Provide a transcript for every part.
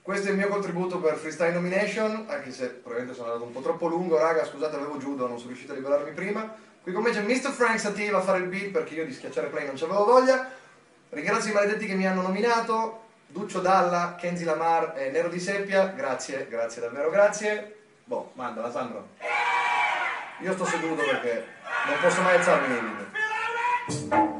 questo è il mio contributo per Freestyle Nomination, anche se probabilmente sono andato un po' troppo lungo, raga, scusate, avevo judo, non sono riuscito a liberarmi prima. Qui con me c'è Mr. Frank Sativa a fare il beat, perché io di schiacciare play non c'avevo voglia. Ringrazio i maledetti che mi hanno nominato, Duccio Dalla, Kenzi Lamar e Nero di Seppia, grazie, grazie davvero, grazie. Boh, mandala Sandro. Io sto seduto perché non posso mai alzarmi nei video.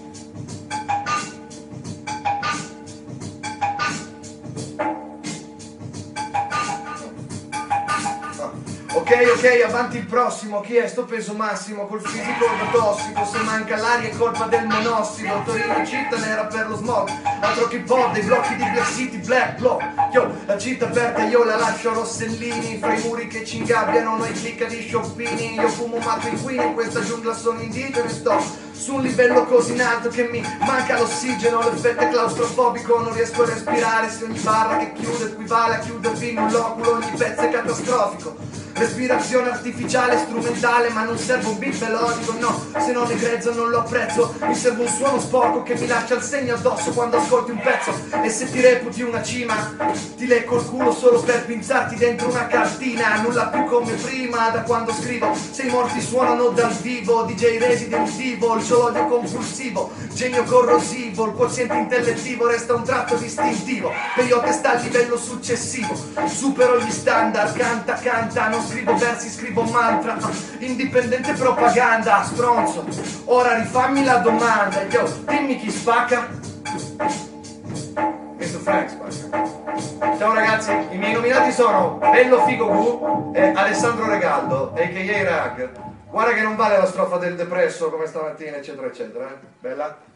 Ok, avanti il prossimo, chi è sto peso massimo col fisico da tossico, se manca l'aria è colpa del monossido, Torino città nera per lo smog, altro che pod, dei blocchi di Black City, Black Block, yo, la città aperta io la lascio a Rossellini, fra i muri che ci ingabbiano noi clicca di scioppini, io fumo matto inquino, in questa giungla sono indigeno e sto su un livello così in alto che mi manca l'ossigeno, l'effetto è claustrofobico, non riesco a respirare, se ogni barra che chiude equivale a chiudervi in un loculo, ogni pezzo è catastrofico. Respirazione artificiale, strumentale, ma non serve un beat melodico, no, se non è grezzo non lo apprezzo, mi serve un suono sporco che mi lascia il segno addosso quando ascolti un pezzo, e se ti reputi una cima, ti lecco il culo solo per pinzarti dentro una cartina, nulla più come prima da quando scrivo, se i morti suonano dal vivo, DJ Resident Evil, c'ho l'odio compulsivo, genio corrosivo, il quoziente intellettivo resta un tratto distintivo, peyote sta al livello successivo, supero gli standard, canta, non scrivo versi, scrivo mantra, indipendente propaganda, stronzo, ora rifammi la domanda, yo, dimmi chi spacca? Mr. Frank spacca. Ciao ragazzi, i miei nominati sono Bello Figo Gu e Alessandro Regaldo, a.k.a. Rag. Guarda che non vale la strofa del depresso come stamattina, eccetera, eccetera, Bella?